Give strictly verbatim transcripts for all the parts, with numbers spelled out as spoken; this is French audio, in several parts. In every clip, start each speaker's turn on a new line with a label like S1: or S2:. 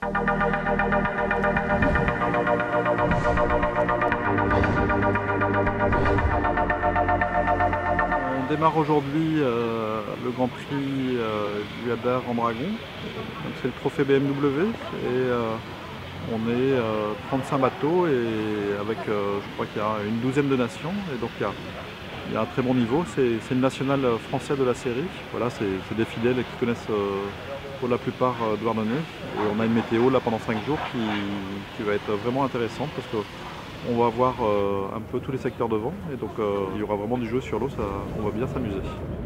S1: On démarre aujourd'hui euh, le Grand Prix euh, du Hadar en Dragon. C'est le trophée B M W et euh, on est euh, trente-cinq bateaux et avec euh, je crois qu'il y a une douzaine de nations et donc il y a, il y a un très bon niveau. C'est le national français de la série. Voilà, c'est des fidèles qui connaissent euh, pour la plupart euh, Douarnenez. Et on a une météo là pendant cinq jours qui, qui va être vraiment intéressante parce que on va voir euh, un peu tous les secteurs de vent et donc euh, il y aura vraiment du jeu sur l'eau, on va bien s'amuser.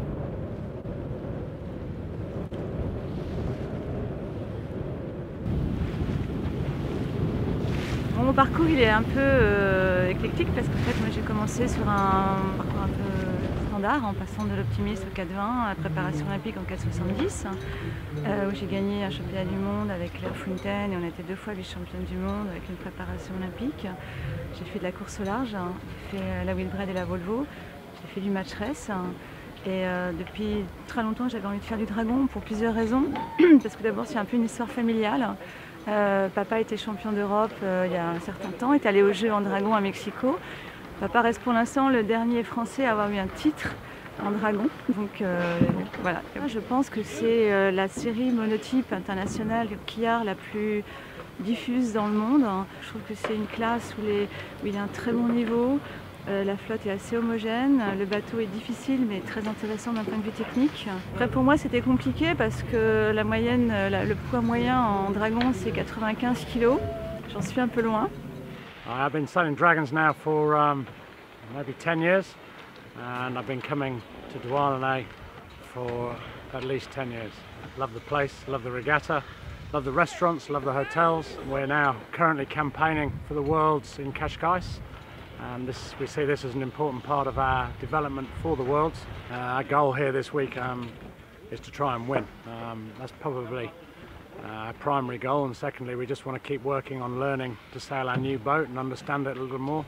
S2: Mon parcours il est un peu euh, éclectique parce qu'en fait moi j'ai commencé sur un parcours un peu standard en passant de l'optimiste au quatre vingt à la préparation olympique en quatre soixante-dix euh, où j'ai gagné un championnat du monde avec Claire Fontaine et on a été deux fois vice-championne du monde avec une préparation olympique. J'ai fait de la course au large, j'ai fait la Wheelbraid et la Volvo, j'ai fait du match race et euh, depuis très longtemps j'avais envie de faire du dragon pour plusieurs raisons parce que d'abord c'est un peu une histoire familiale. Euh, papa était champion d'Europe euh, il y a un certain temps, est allé aux Jeux en dragon à Mexico. Papa reste pour l'instant le dernier Français à avoir eu un titre en dragon. Donc euh, voilà. Je pense que c'est euh, la série monotype internationale quillard la plus diffuse dans le monde. Je trouve que c'est une classe où, les, où il y a un très bon niveau. Euh, la flotte est assez homogène, le bateau est difficile mais très intéressant d'un point de vue technique. Après pour moi c'était compliqué parce que la moyenne, la, le poids moyen en dragon c'est quatre-vingt-quinze kilos. J'en suis un peu loin.
S3: I've been sailing dragons now for um, maybe ten years and I've been coming to Douarnenez for at least ten years. Love the place, love the regatta, love the restaurants, love the hotels. We're now currently campaigning for the Worlds in Cascais. And this, we see this as an important part of our development for the Worlds. Uh, our goal here this week um, is to try and win. Um, that's probably uh, our primary goal, and secondly we just want to keep working on learning to sail our new boat and understand it a little more.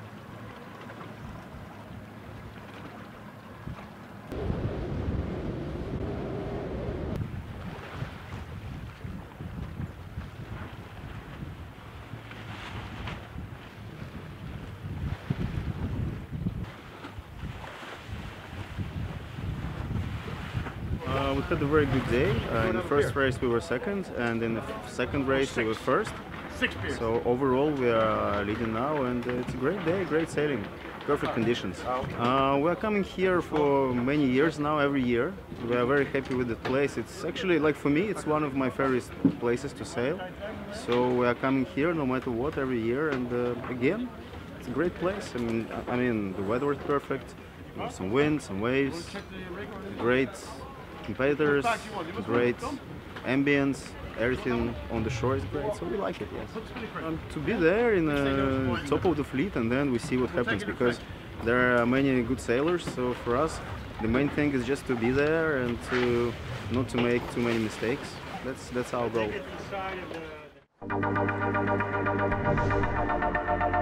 S4: Uh, we had a very good day. Uh, in the first race we were second, and in the second race we were first. So overall we are leading now, and it's a great day, great sailing, perfect conditions. Uh, we are coming here for many years now, every year. We are very happy with the place. It's actually, like for me, it's one of my favorite places to sail. So we are coming here no matter what every year, and uh, again, it's a great place. I mean, I mean the weather is perfect. Some wind, some waves, great competitors, great ambience, everything on the shore is great, so we like it, yes. Um, to be there in the top of the fleet and then we see what happens, because there are many good sailors, so for us the main thing is just to be there and to not to make too many mistakes. That's, that's our goal.